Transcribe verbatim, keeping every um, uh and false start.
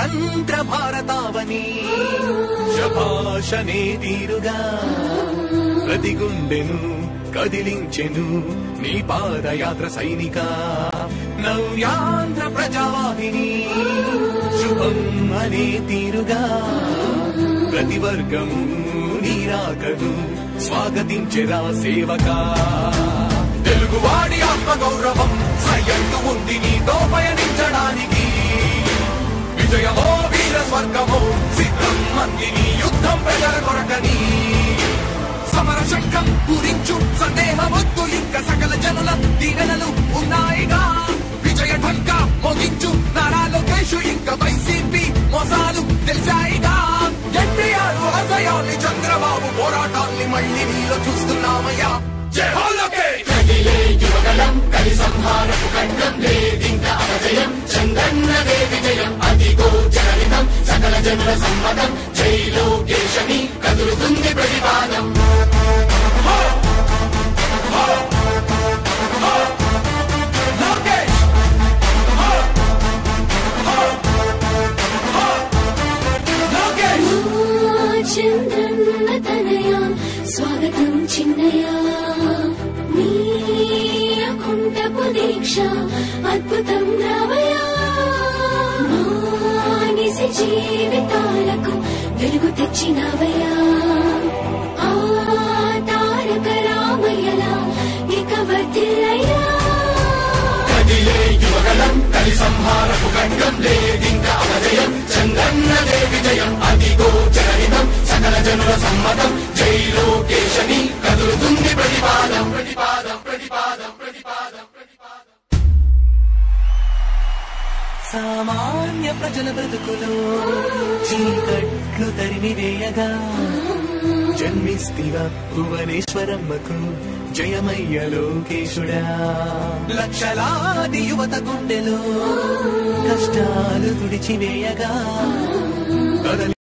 స్వతంత్ర భారతావని శభాషనే తీరుగా ప్రతి గుండెను కదిలించెను నీ పాదయాత్ర సైనిక నవ్యాంధ్ర ప్రజావాహిని శుభం అనే తీరుగా ప్రతి వర్గము నీరాకను స్వాగతించెరా సేవకా తెలుగువాడి ఆత్మ గౌరవం సయ్యంటూ ఉంది నీతో పయనించడానికి విజయమో వీర స్వర్గమో సిద్ధం మందిని యుద్ధం ప్రజల కొరకని సమర శంఖం పూరించు సందేహమొద్దు ఇంకా సకల జనుల దీవెనలు ఉన్నాయిగా విజయ ఢంకా మోగించు నారా లోకేష్ ఇంకా వైసీపీ మోసాలు తెలిసాయిగా ఎన్టీఆర్ ఆశయాల్ని చంద్రబాబు పోరాటాల్ని మళ్ళీ నీలో చూస్తున్నామయ్యా జై హో లోకేష్ యువగలం కలి సంహారపు ఖండం లేదింకా అజయం చందన్నదే విజయం అదిగో జనహితం సకల జనుల సమ్మతం జై లోకేశని కదులుతుంది ప్రతిపాదం చంద్రన్న తనయా స్వాగతం చిన్నయా నీ అకుంఠపు దీక్ష అద్భుతం రావయా మానిసి జీవితాలకు వెలుగు తెచ్చినవయా ఆ తారక రామయ్యలా ఇక వర్ధిల్లయ్యా కదిలే యువగలం కలి సంహారపు ఖండం లేదింకా అజయం చందన్నదే విజయం అదిగో జనహితం సకల జనుల సమ్మతం జై లోకేశని కదులుతుంది ప్రతిపాదం ప్రతిపాదం ప్రతిపాదం ప్రతిపాదం ప్రతిపాదం సామాన్య ప్రజల బ్రతుకులో చీకట్లు తరిమివేయగా జన్మిస్తివా భువనేశ్వరమ్మకు జయమయ్య లోకేశుడా లక్షలాది యువత గుండెలో కష్టాలు తుడిచివేయగా